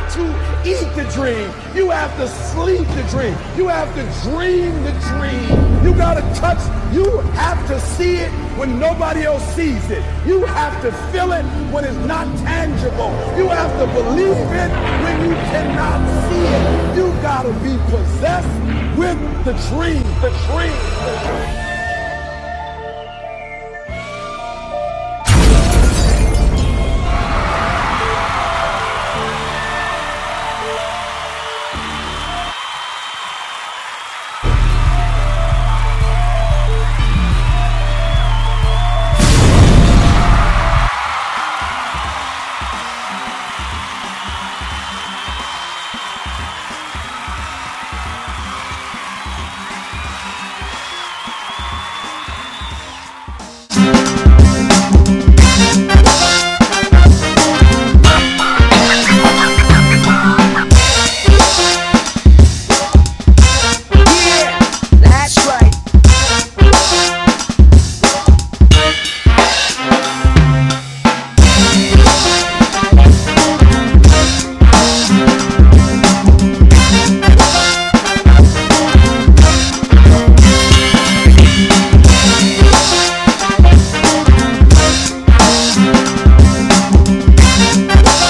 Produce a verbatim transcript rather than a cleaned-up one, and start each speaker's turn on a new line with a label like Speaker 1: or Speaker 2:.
Speaker 1: to eat the dream. You have to sleep the dream. You have to dream the dream. You got to touch. You have to see it when nobody else sees it. You have to feel it when it's not tangible. You have to believe it when you cannot see it. You got to be possessed with the dream. The dream. The dream.